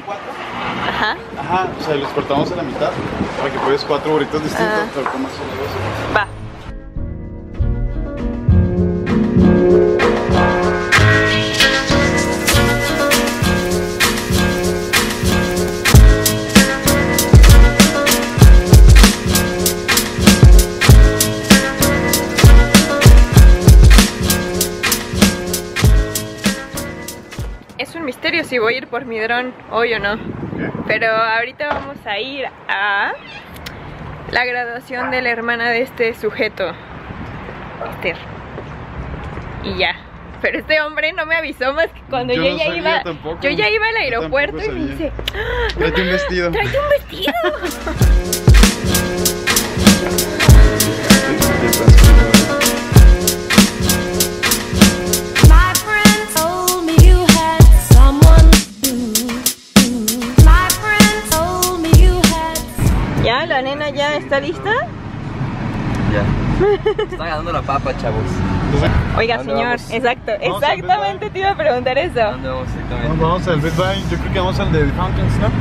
4. Ajá. Ajá, o sea, los cortamos a la mitad para que pruebes 4 burritos distintos, pero comas solo 2. Va. Es un misterio si voy a ir por mi dron hoy o no. Pero ahorita vamos a ir a la graduación de la hermana de este sujeto, Esther. Y ya. Pero este hombre no me avisó más que cuando yo ya iba. Yo ya iba al aeropuerto y me dice: ¡Ah, no, tráete un vestido. ¡Tráete un vestido! ¿Ya? ¿La nena ya está lista? Ya. Está ganando la papa, chavos. Oiga, ¿Dónde señor, vamos? exacto, Vamos al exactamente te iba a preguntar eso. ¿Dónde vamos exactamente? Vamos al Bed Bath, yo creo que vamos al de Fountains, ¿no?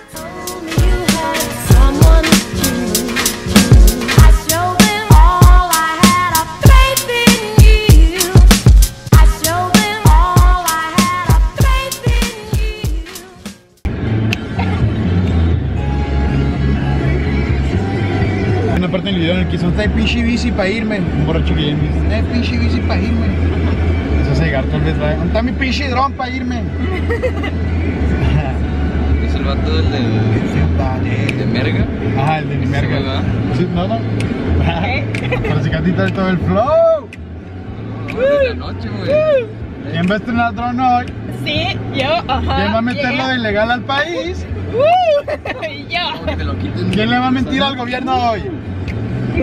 Una parte del video en el que son "Trae pinche bici para irme", un borracho que viene y dice "Trae pinche bici para irme". Eso es llegar tal vez, ¿dónde está mi pinche dron para irme? ¿Es el vato del de Merga? Ajá, el de Nimerga. Sí, ¿verdad? Sí, no. Pero si Catita es todo el flow. No, de la noche, güey. ¿Quién va a estrenar dron hoy? Sí, yo, ajá. ¿Quién va a meterlo de ilegal al país? Yo. No, que te lo quiten. ¿Quién le va a mentir al gobierno hoy? Que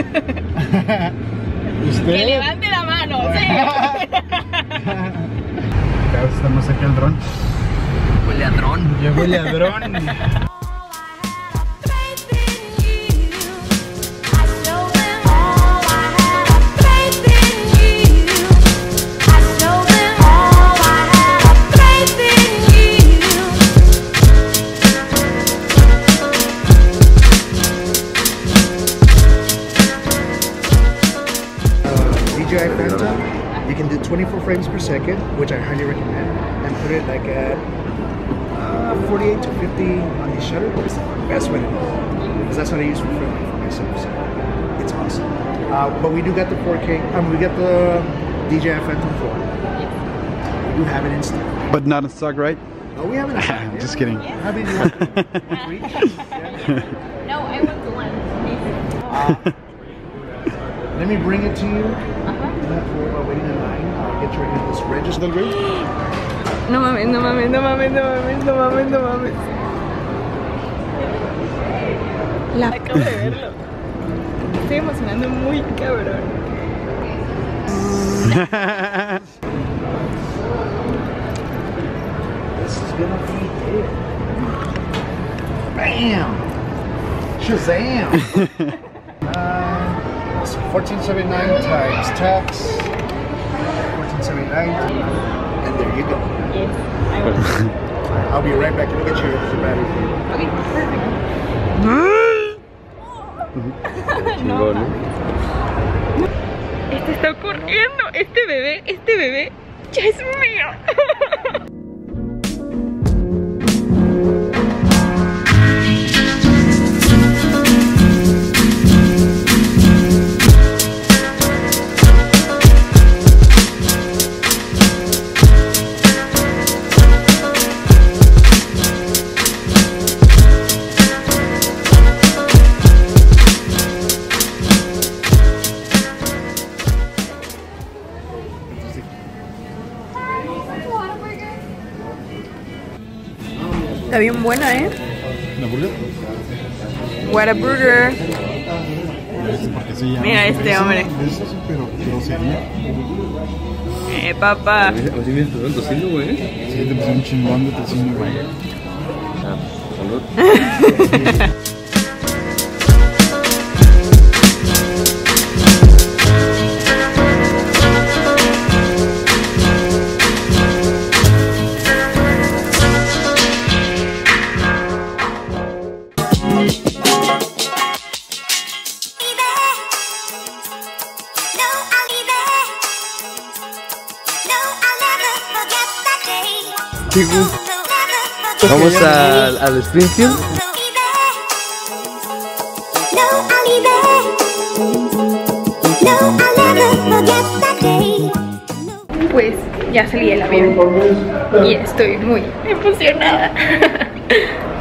¿Usted? levante la mano, sí. Cada vez está más cerca el dron. Huele a dron. Ya huele a dron. DJI Phantom, you can do 24 frames per second, which I highly recommend, and put it like at 48 to 50 on the shutter. Best way to do it, because that's what I use for filming for myself. So it's awesome. But we do get the 4K. We get the DJI Phantom 4. We do have it in stock. But not in stock, right? No, we have it in stock. Just kidding. How many do you want? 3? No, I want the one. Let me bring it to you. You don't have to worry about waiting in line. Get you in this register. No mames, no mames, no mames, no mames, no mames, no mames. Acabo de verlo. Me estoy emocionando muy cabrón. This is gonna be it. Bam! Shazam! So 1479 times tax. 1479. And there you go. Yes, I want. I'll be right back. Let me get your battery. Okay, perfect. Chingón, ¿no? Este está ocurriendo. Este bebé ya es mío. Está bien buena, ¿eh? ¿La burger? Whataburger. Porque se llama. Mira este hombre. Eso es pero grosería. Papá. Oye, bien, te dan tocino, güey. Sí, te puse un chingón de tocino, güey. Ah, salud. chicos. Vamos al Springfield. Pues ya salí del avión y estoy muy emocionada.